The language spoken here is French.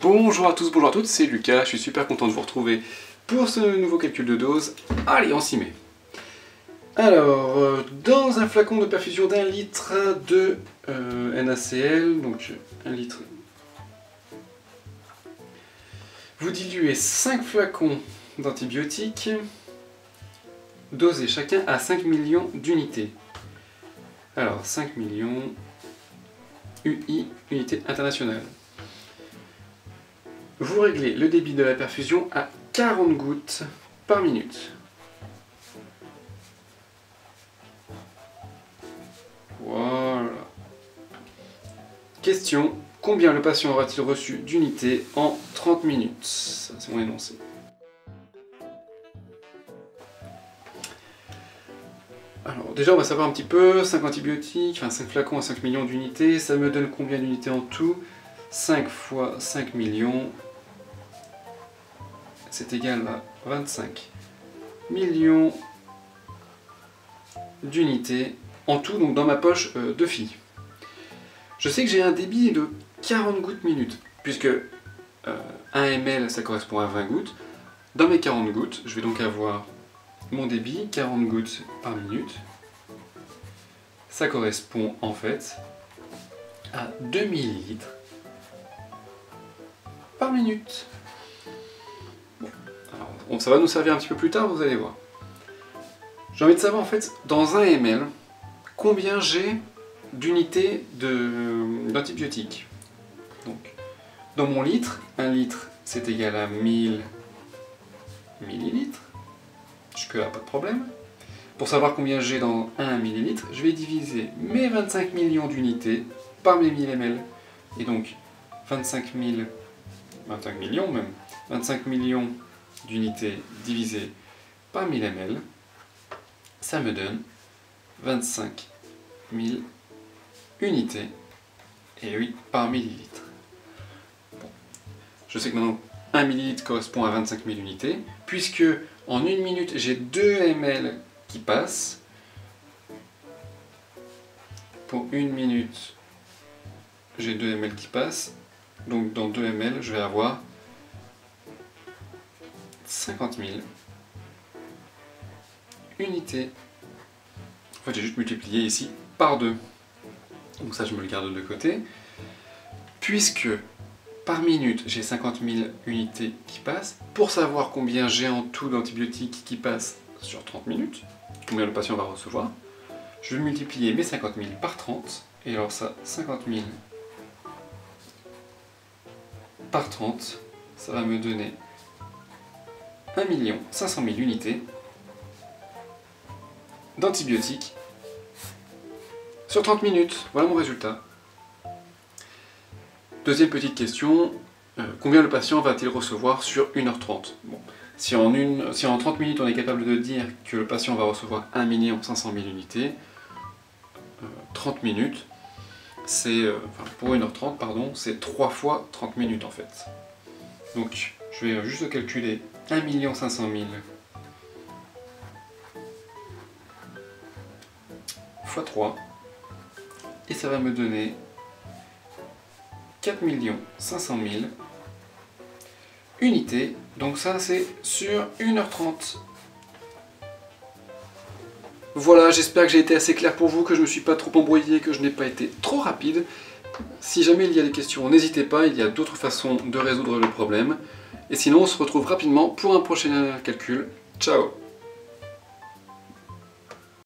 Bonjour à tous, bonjour à toutes, c'est Lucas, je suis super content de vous retrouver pour ce nouveau calcul de dose. Allez, on s'y met. Alors, dans un flacon de perfusion d'1 litre de NaCl, donc 1 litre, vous diluez 5 flacons d'antibiotiques, dosés chacun à 5 millions d'unités. Alors, 5 millions UI, unité internationale. Vous réglez le débit de la perfusion à 40 gouttes par minute. Voilà. Question, combien le patient aura-t-il reçu d'unités en 30 minutes? Ça, c'est mon énoncé. Alors déjà on va savoir un petit peu, 5 antibiotiques, enfin 5 flacons à 5 millions d'unités, ça me donne combien d'unités en tout? 5 fois 5 millions, c'est égal à 25 millions d'unités en tout, donc dans ma poche de filles. Je sais que j'ai un débit de 40 gouttes minutes, puisque 1 ml ça correspond à 20 gouttes. Dans mes 40 gouttes, je vais donc avoir mon débit, 40 gouttes par minute. Ça correspond en fait à 2 millilitres par minute. Bon, alors, ça va nous servir un petit peu plus tard, vous allez voir. J'ai envie de savoir en fait, dans 1 ml, combien j'ai d'unités d'antibiotiques. Donc, dans mon litre, 1 litre c'est égal à 1000 millilitres. Jusque-là, pas de problème. Pour savoir combien j'ai dans 1 millilitre, je vais diviser mes 25 millions d'unités par mes 1000 ml. Et donc, 25 millions même, 25 millions d'unités divisé par 1000 ml, ça me donne 25 000 unités, et oui, par millilitre. Bon. Je sais que maintenant, 1 millilitre correspond à 25 000 unités, puisque en 1 minute, j'ai 2 ml qui passent. Pour 1 minute, j'ai 2 ml qui passent. Donc dans 2 ml, je vais avoir 50 000 unités. En fait, j'ai juste multiplié ici par 2. Donc ça, je me le garde de côté. Puisque par minute, j'ai 50 000 unités qui passent. Pour savoir combien j'ai en tout d'antibiotiques qui passent sur 30 minutes, combien le patient va recevoir, je vais multiplier mes 50 000 par 30. Et alors ça, 50 000 par 30, ça va me donner 1 500 000 unités d'antibiotiques sur 30 minutes. Voilà mon résultat. Deuxième petite question, combien le patient va-t-il recevoir sur 1h30? Bon, si en 30 minutes on est capable de dire que le patient va recevoir 1 500 000 unités, 30 minutes, c'est, pour 1h30, pardon, c'est 3 fois 30 minutes en fait. Donc je vais juste calculer 1 500 000 fois 3, et ça va me donner 4 500 000 unités, donc ça c'est sur 1h30. Voilà, j'espère que j'ai été assez clair pour vous, que je ne me suis pas trop embrouillé, que je n'ai pas été trop rapide. Si jamais il y a des questions, n'hésitez pas, il y a d'autres façons de résoudre le problème. Et sinon, on se retrouve rapidement pour un prochain calcul. Ciao!